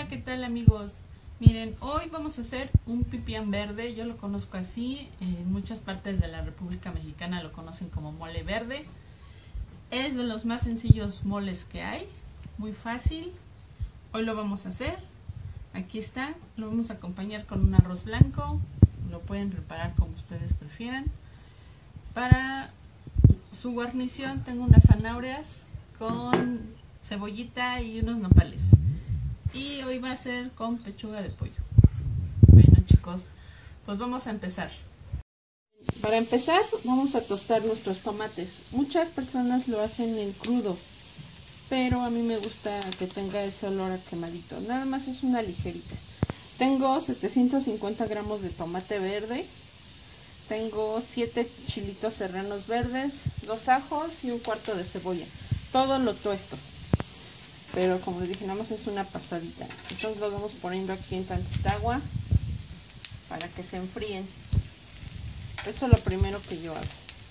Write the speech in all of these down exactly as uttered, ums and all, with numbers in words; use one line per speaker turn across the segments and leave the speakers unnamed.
¿qué tal amigos? Miren, hoy vamos a hacer un pipián verde, yo lo conozco así, en muchas partes de la República Mexicana lo conocen como mole verde. Es de los más sencillos moles que hay, muy fácil. Hoy lo vamos a hacer, aquí está, lo vamos a acompañar con un arroz blanco, lo pueden preparar como ustedes prefieran. Para su guarnición tengo unas zanahorias con cebollita y unos nopales. Y hoy va a ser con pechuga de pollo. Bueno chicos, pues vamos a empezar. Para empezar vamos a tostar nuestros tomates. Muchas personas lo hacen en crudo, pero a mí me gusta que tenga ese olor a quemadito. Nada más es una ligerita. Tengo setecientos cincuenta gramos de tomate verde. Tengo siete chilitos serranos verdes, dos ajos y un cuarto de cebolla. Todo lo tuesto. Pero como les dije, nada más es una pasadita. Entonces lo vamos poniendo aquí en tantita agua para que se enfríen. Esto es lo primero que yo hago.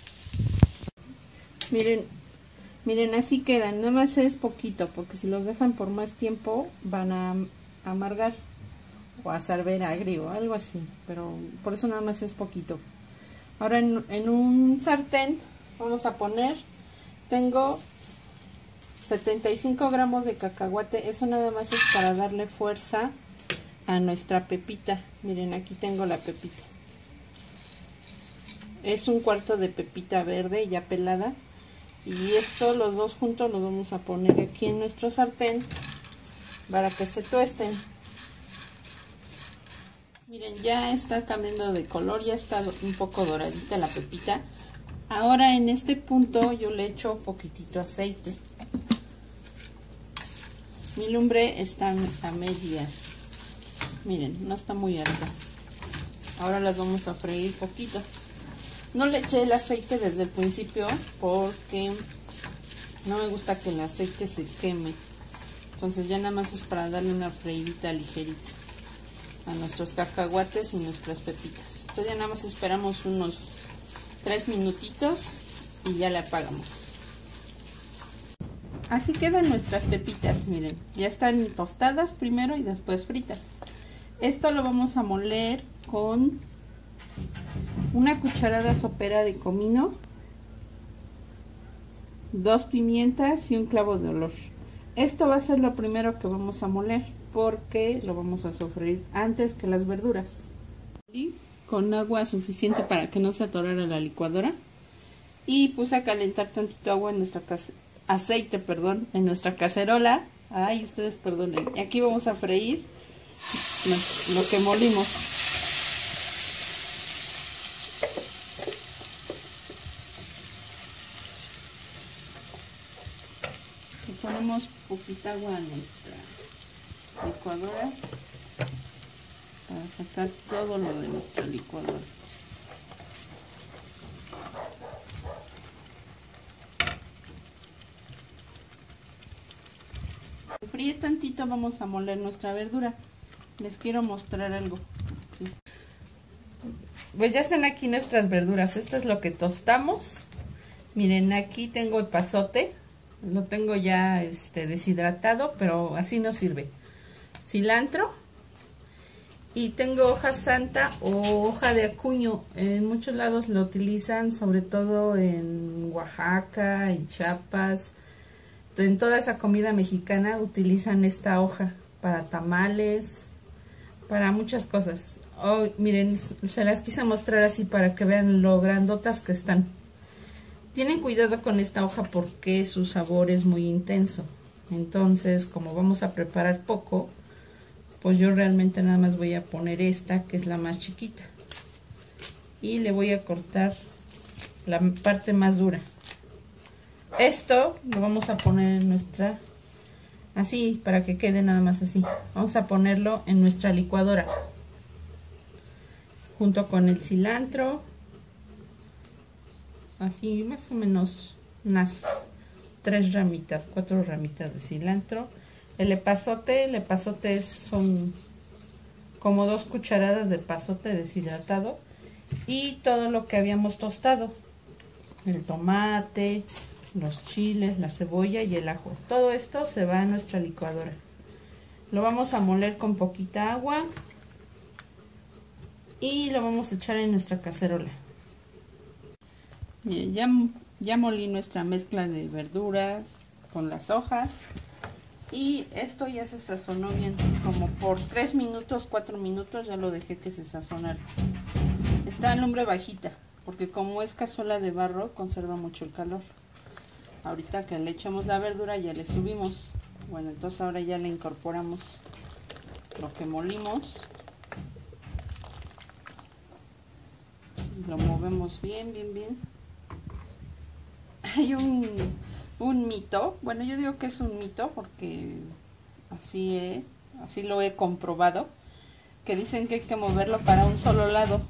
Miren, miren así quedan. Nada más es poquito, porque si los dejan por más tiempo van a amargar o a saber agrio, algo así. Pero por eso nada más es poquito. Ahora en, en un sartén vamos a poner, tengo setenta y cinco gramos de cacahuate. Eso nada más es para darle fuerza a nuestra pepita. Miren, aquí tengo la pepita. Es un cuarto de pepita verde ya pelada. Y esto, los dos juntos, los vamos a poner aquí en nuestro sartén para que se tuesten. Miren, ya está cambiando de color, ya está un poco doradita la pepita. Ahora en este punto yo le echo un poquitito aceite. Mi lumbre está a media. Miren, no está muy alta. Ahora las vamos a freír poquito. No le eché el aceite desde el principio porque no me gusta que el aceite se queme. Entonces ya nada más es para darle una freidita ligerita a nuestros cacahuates y nuestras pepitas. Entonces ya nada más esperamos unos tres minutitos y ya le apagamos. Así quedan nuestras pepitas, miren, ya están tostadas primero y después fritas. Esto lo vamos a moler con una cucharada sopera de comino, dos pimientas y un clavo de olor. Esto va a ser lo primero que vamos a moler porque lo vamos a sofreír antes que las verduras. Y con agua suficiente para que no se atorara la licuadora. Y puse a calentar tantito agua en nuestra casa. aceite, perdón, en nuestra cacerola. Ay, ustedes perdonen. Y aquí vamos a freír lo que molimos. Y ponemos poquita agua a nuestra licuadora para sacar todo lo de nuestra licuadora. Fríe tantito, vamos a moler nuestra verdura. Les quiero mostrar algo. Sí. Pues ya están aquí nuestras verduras. Esto es lo que tostamos. Miren, aquí tengo el pasote. Lo tengo ya este, deshidratado, pero así no sirve. Cilantro. Y tengo hoja santa o hoja de acuño. En muchos lados lo utilizan, sobre todo en Oaxaca, en Chiapas. En toda esa comida mexicana utilizan esta hoja para tamales, para muchas cosas. Oh, miren, se las quise mostrar así para que vean lo grandotas que están. Tienen cuidado con esta hoja porque su sabor es muy intenso. Entonces, como vamos a preparar poco, pues yo realmente nada más voy a poner esta, que es la más chiquita. Y le voy a cortar la parte más dura. Esto lo vamos a poner en nuestra, así, para que quede nada más así. Vamos a ponerlo en nuestra licuadora, junto con el cilantro, así más o menos unas tres ramitas, cuatro ramitas de cilantro. El epazote, el epazote son como dos cucharadas de epazote deshidratado y todo lo que habíamos tostado, el tomate, los chiles, la cebolla y el ajo. Todo esto se va a nuestra licuadora. Lo vamos a moler con poquita agua y lo vamos a echar en nuestra cacerola. Miren, ya, ya molí nuestra mezcla de verduras con las hojas y esto ya se sazonó bien, como por tres minutos, cuatro minutos ya lo dejé que se sazonara. Está en lumbre bajita porque como es cazuela de barro conserva mucho el calor. Ahorita que le echamos la verdura ya le subimos. Bueno, entonces ahora ya le incorporamos lo que molimos. Lo movemos bien, bien, bien. Hay un, un mito, bueno, yo digo que es un mito porque así, he, así lo he comprobado, que dicen que hay que moverlo para un solo lado.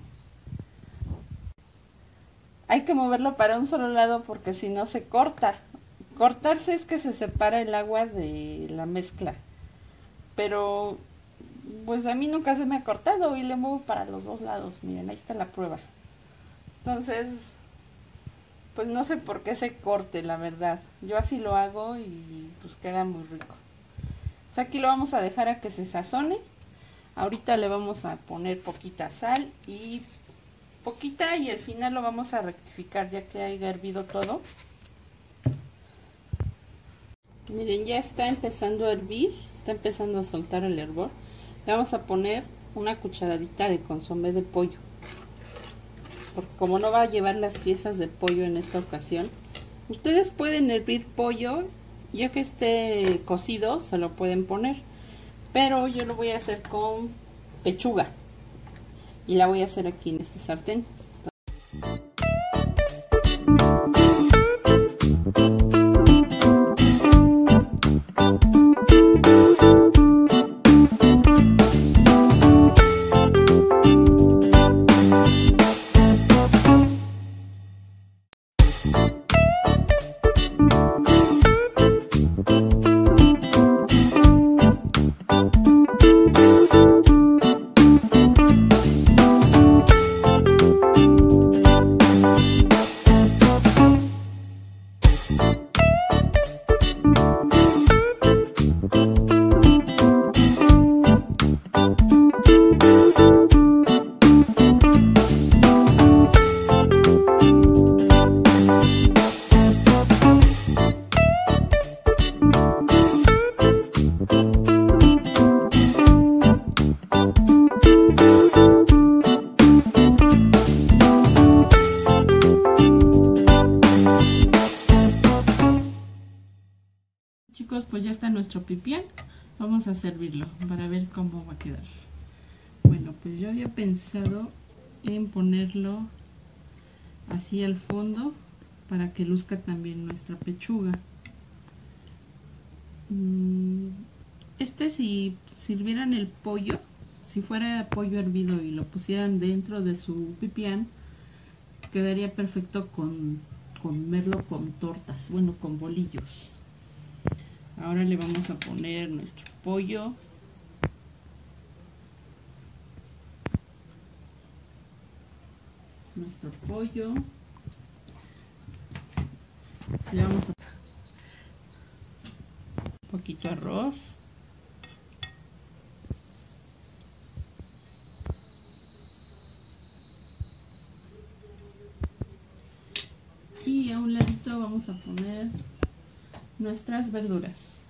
Hay que moverlo para un solo lado porque si no se corta. Cortarse es que se separa el agua de la mezcla. Pero pues a mí nunca se me ha cortado y le muevo para los dos lados. Miren, ahí está la prueba. Entonces, pues no sé por qué se corte, la verdad. Yo así lo hago y pues queda muy rico. O sea, aquí lo vamos a dejar a que se sazone. Ahorita le vamos a poner poquita sal y poquita y al final lo vamos a rectificar ya que haya hervido todo. Miren, ya está empezando a hervir, está empezando a soltar el hervor. Le vamos a poner una cucharadita de consomé de pollo. Porque como no va a llevar las piezas de pollo en esta ocasión, ustedes pueden hervir pollo, ya que esté cocido se lo pueden poner. Pero yo lo voy a hacer con pechuga y la voy a hacer aquí en este sartén. Chicos, pues ya está nuestro pipián. Vamos a servirlo para ver cómo va a quedar. Bueno, pues yo había pensado en ponerlo así al fondo para que luzca también nuestra pechuga. Este, si sirvieran el pollo, si fuera pollo hervido y lo pusieran dentro de su pipián, quedaría perfecto con comerlo con tortas, bueno, con bolillos. Ahora le vamos a poner nuestro pollo. Nuestro pollo. Le vamos a poner un poquito de arroz. Y a un ladito vamos a poner nuestras verduras.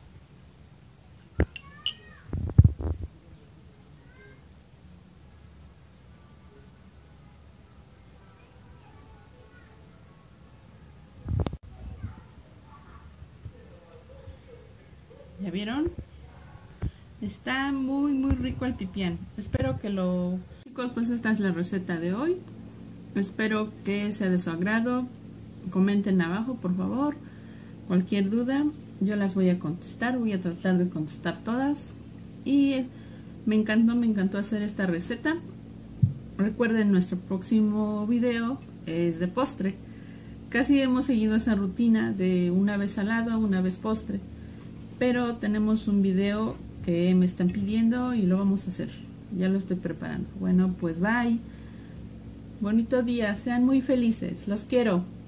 ¿Ya vieron? Está muy muy rico el pipián. Espero que lo... Chicos, pues esta es la receta de hoy. Espero que sea de su agrado. Comenten abajo, por favor. Cualquier duda, yo las voy a contestar. Voy a tratar de contestar todas. Y me encantó, me encantó hacer esta receta. Recuerden, nuestro próximo video es de postre. Casi hemos seguido esa rutina de una vez salado, una vez postre. Pero tenemos un video que me están pidiendo y lo vamos a hacer. Ya lo estoy preparando. Bueno, pues bye. Bonito día. Sean muy felices. Los quiero.